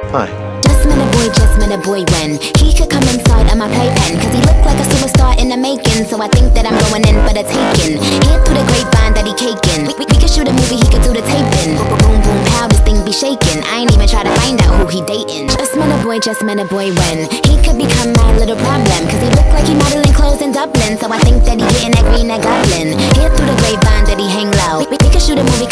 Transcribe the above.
Hi. Just met a boy when he could come inside of my playpen, cause he looked like a superstar in the making. So I think that I'm going in for the taking. Hear through the grapevine that he caking. We could shoot a movie, he could do the taping. Boom, boom, pow, this thing be shaking. I ain't even try to find out who he dating. Just met a boy when he could become my little problem, cause he looked like he modeling clothes in Dublin. So I think that he getting that green, that goblin. Hear through the grapevine that he hang low. We could shoot a movie,